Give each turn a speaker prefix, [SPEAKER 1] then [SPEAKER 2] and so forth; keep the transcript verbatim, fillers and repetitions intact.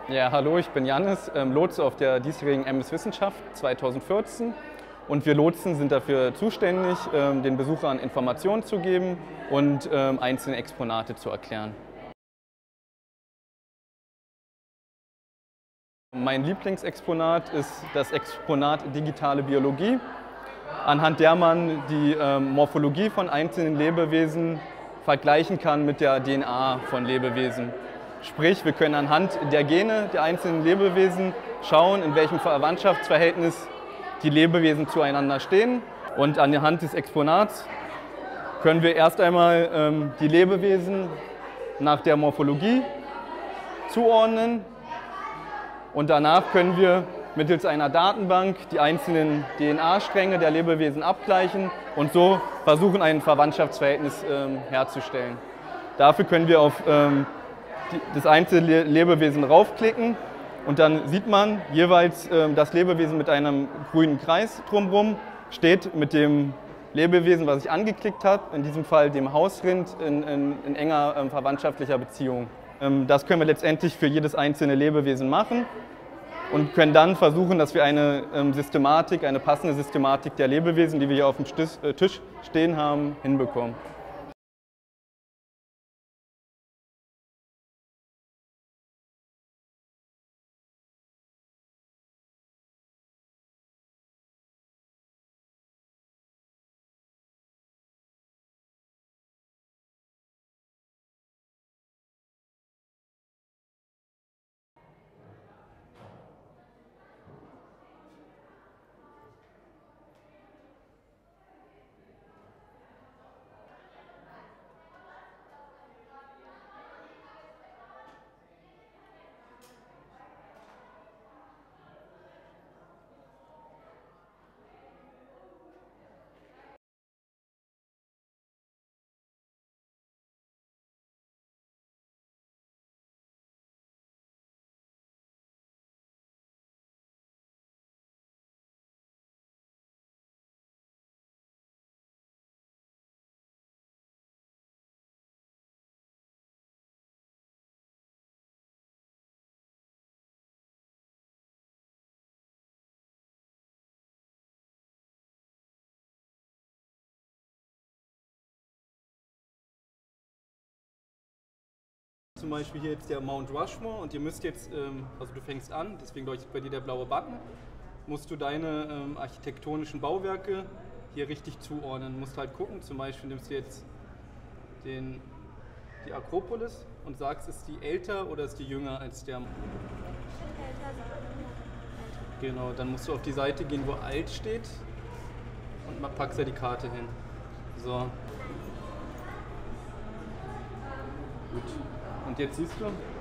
[SPEAKER 1] Ja, hallo, ich bin Jannis, ähm, Lotse auf der diesjährigen M S Wissenschaft zweitausendvierzehn. Und wir Lotsen sind dafür zuständig, ähm, den Besuchern Informationen zu geben und ähm, einzelne Exponate zu erklären. Mein Lieblingsexponat ist das Exponat Digitale Biologie, anhand der man die ähm, Morphologie von einzelnen Lebewesen vergleichen kann mit der D N A von Lebewesen. Sprich, wir können anhand der Gene der einzelnen Lebewesen schauen, in welchem Verwandtschaftsverhältnis die Lebewesen zueinander stehen. Und anhand des Exponats können wir erst einmal ähm, die Lebewesen nach der Morphologie zuordnen. Und danach können wir mittels einer Datenbank die einzelnen D N A-Stränge der Lebewesen abgleichen und so versuchen, ein Verwandtschaftsverhältnis ähm, herzustellen. Dafür können wir auf ähm, die, das einzelne Lebewesen raufklicken und dann sieht man jeweils ähm, das Lebewesen mit einem grünen Kreis drumherum, steht mit dem Lebewesen, was ich angeklickt habe, in diesem Fall dem Hausrind, in, in, in enger ähm, verwandtschaftlicher Beziehung. Ähm, das können wir letztendlich für jedes einzelne Lebewesen machen und können dann versuchen, dass wir eine ähm, Systematik, eine passende Systematik der Lebewesen, die wir hier auf dem Stiss, äh, Tisch stehen haben, hinbekommen. Zum Beispiel hier jetzt der Mount Rushmore und ihr müsst jetzt, ähm, also du fängst an, deswegen leuchtet bei dir der blaue Button, musst du deine ähm, architektonischen Bauwerke hier richtig zuordnen. Du musst halt gucken, zum Beispiel nimmst du jetzt den, die Akropolis und sagst, ist die älter oder ist die jünger als der? Genau, dann musst du auf die Seite gehen, wo alt steht und packst da die Karte hin. So. Gut. Und jetzt siehst du,